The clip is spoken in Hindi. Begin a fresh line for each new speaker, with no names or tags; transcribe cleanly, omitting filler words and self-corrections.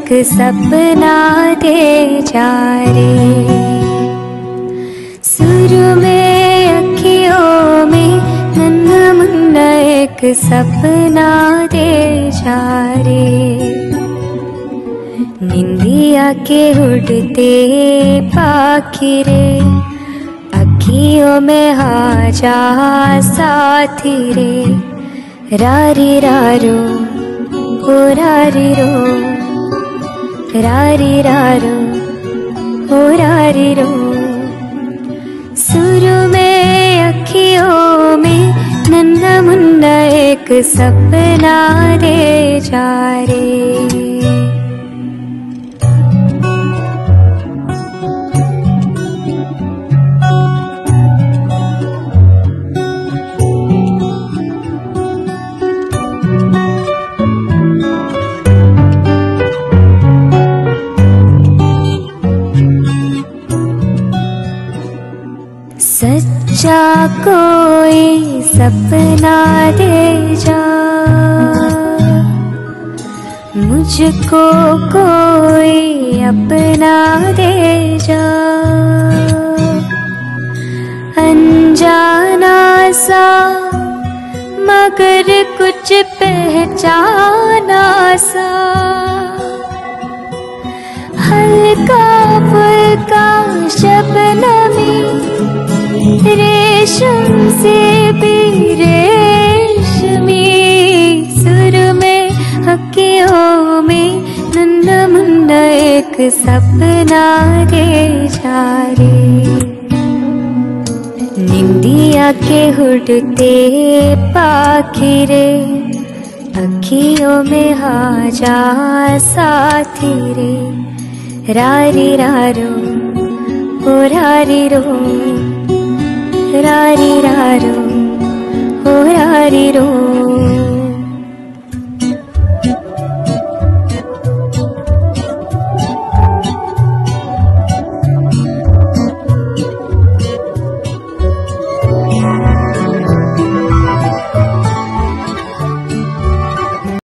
एक सपना दे जा रे। शुरू में अखियों में नन्हा मुन्ना एक सपना दे जा रे। निंदिया के उड़ते पाखी रे, अखियों में आ जा साथी रे। रारी रारो ओ रारी रो, रारी रारो ओ रारी रो। शुरू में अखियों में नन्हा मुन्ना एक सपना दे जा रे। सच्चा कोई सपना दे जा, मुझको कोई अपना दे जा। अनजाना सा मगर कुछ पहचाना सा, हल्का फुल्का शबनमी रेशम से भी रेशमी। सुर में अखियों में नन्हा मुन्ना एक सपना दे जा रे। निंदिया के उड़ते पाखी रे, अखियों में आ जा साथी रे। रारी रारो ओ रारी रो, रारी रारो ओ रारी रो।